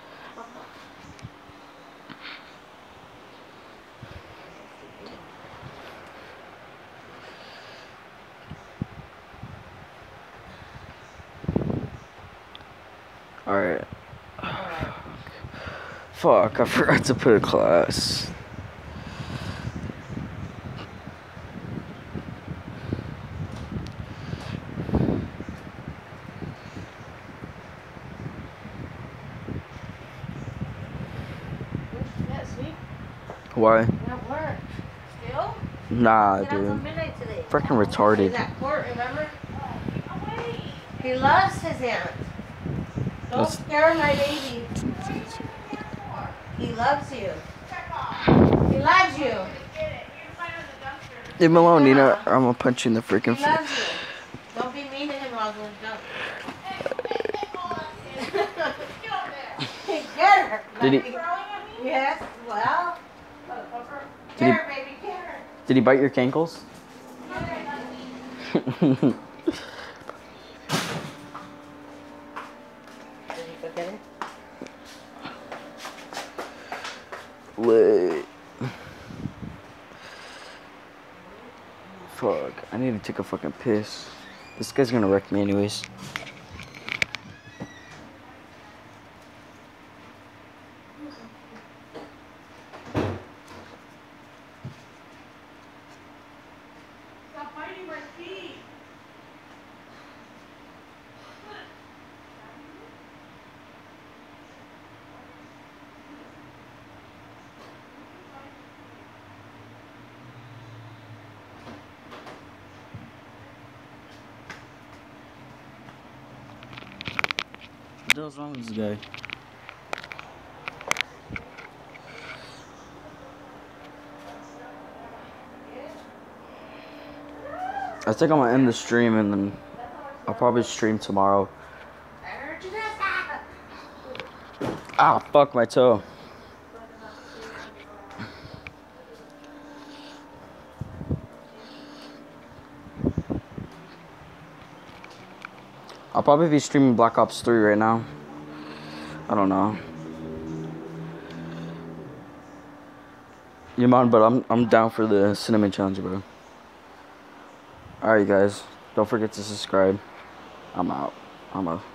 Alright. Fuck, I forgot to put a class. Yeah, sweet. Why? At work. Still? Nah, Get out till dude. midnight today. Freaking retarded. He's at court, remember? He loves his aunt. Don't That's- scare my baby. He loves you. He loves you. Leave him alone, Nina. I'm gonna punch you in the freaking He face. loves you. Don't be mean to him, Rosalind. Don't. Get her. Did he- Lucky. Yes, well. Did Get he- her, baby, get her. Did he bite your cankles? Did you forget it? Wait. Fuck. I need to take a fucking piss. This guy's gonna wreck me anyways. Stop biting my feet. What the hell's wrong with this guy? I think I'm gonna end the stream and then I'll probably stream tomorrow. I heard you this. Ah, fuck my toe. I'll probably be streaming Black Ops three right now. I don't know. You mind, but I'm I'm down for the cinnamon challenge, bro. Alright, guys. Don't forget to subscribe. I'm out. I'm out.